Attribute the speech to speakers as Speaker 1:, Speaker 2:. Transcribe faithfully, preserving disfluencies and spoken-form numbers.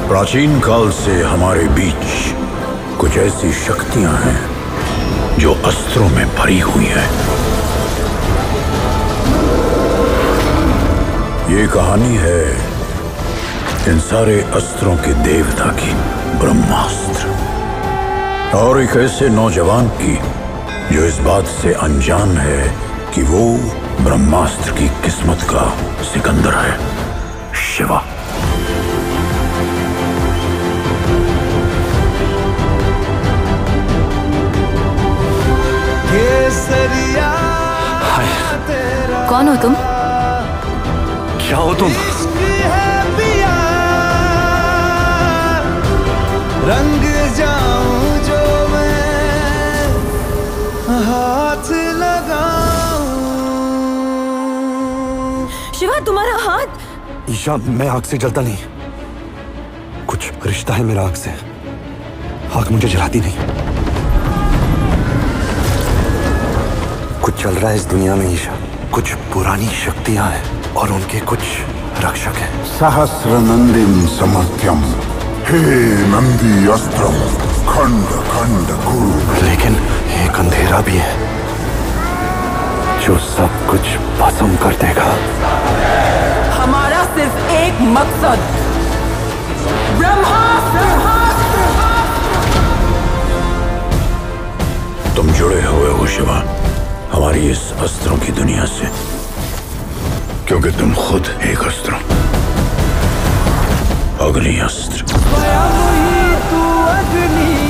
Speaker 1: प्राचीन काल से हमारे बीच कुछ ऐसी शक्तियां हैं जो अस्त्रों में भरी हुई हैं। ये कहानी है इन सारे अस्त्रों के देवता की, ब्रह्मास्त्र, और एक ऐसे नौजवान की जो इस बात से अनजान है कि वो ब्रह्मास्त्र की किस्मत का सिकंदर है, शिवा।
Speaker 2: हाय।
Speaker 3: कौन हो तुम?
Speaker 2: क्या हो तुम?
Speaker 4: रंग जाऊं जो मैं हाथ लगाऊं।
Speaker 3: शिवा, तुम्हारा हाथ।
Speaker 2: ईशा, मैं आग से जलता नहीं। कुछ रिश्ता है मेरा आग से। आग मुझे जलाती नहीं। कुछ चल रहा है इस दुनिया में ईशा। कुछ पुरानी शक्तियां हैं और उनके कुछ रक्षक हैं।
Speaker 5: सहस्र नंदिम समर्थ्यम हे नंदी अस्त्रम खंड खंड कुरु।
Speaker 2: लेकिन एक अंधेरा भी है जो सब कुछ भस्म कर देगा।
Speaker 6: हमारा सिर्फ एक मकसद, ब्रह्मास्त्र।
Speaker 1: तुम जुड़े हुए हो शिवा हमारी इस अस्त्रों की दुनिया से, क्योंकि तुम खुद एक अस्त्र हो, अग्नि अस्त्र।
Speaker 4: स्वयं ही तू अग्नि